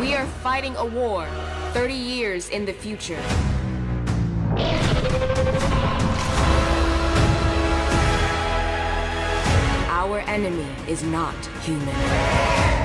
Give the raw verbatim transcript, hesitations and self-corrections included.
We are fighting a war thirty years in the future. Our enemy is not human.